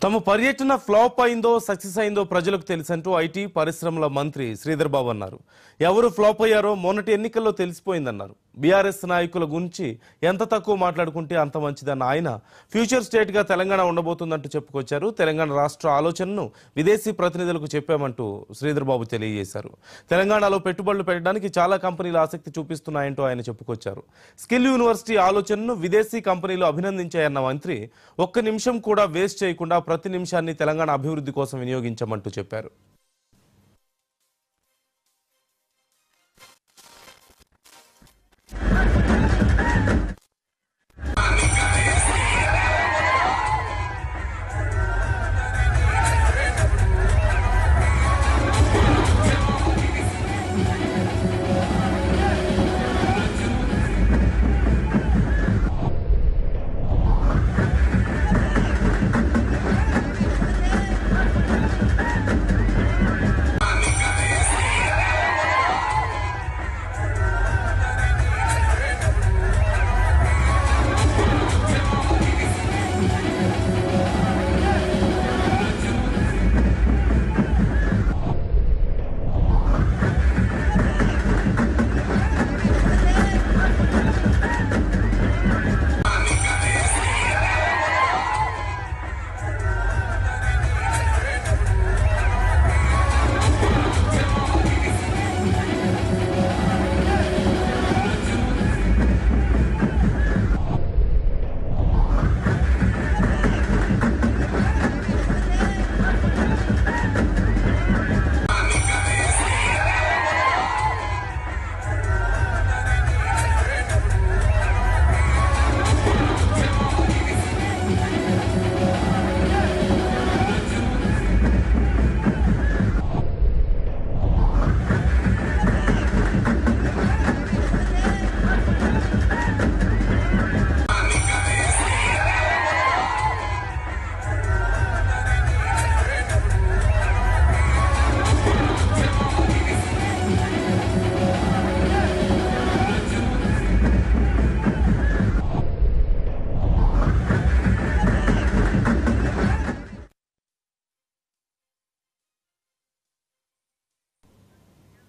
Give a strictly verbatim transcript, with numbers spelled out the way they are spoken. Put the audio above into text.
తమ పర్యటన ఫ్లాప్ అయిందో సక్సెస్ అయిందో ప్రజలకు తెలుసంటూ ఐటీ పరిశ్రమల మంత్రి శ్రీధర్ బాబు అన్నారు. ఎవరు ఫ్లాప్ అయ్యారో మొన్నటి ఎన్నికల్లో తెలిసిపోయిందన్నారు. బీఆర్ఎస్ నాయకుల గురించి ఎంత తక్కువ మాట్లాడుకుంటే అంత మంచిదన్న ఆయన ఫ్యూచర్ స్టేట్ గా తెలంగాణ ఉండబోతుందంటూ చెప్పుకొచ్చారు. తెలంగాణ రాష్ట్ర ఆలోచనను విదేశీ ప్రతినిధులకు చెప్పామంటూ శ్రీధర్ బాబు తెలియజేశారు. తెలంగాణలో పెట్టుబడులు పెట్టడానికి చాలా కంపెనీలు ఆసక్తి చూపిస్తున్నాయంటూ ఆయన చెప్పుకొచ్చారు. స్కిల్ యూనివర్సిటీ ఆలోచనను విదేశీ కంపెనీలు అభినందించాయన్న మంత్రి ఒక్క నిమిషం కూడా వేస్ట్ చేయకుండా ప్రతి నిమిషాన్ని తెలంగాణ అభివృద్ధి కోసం వినియోగించమంటూ చెప్పారు.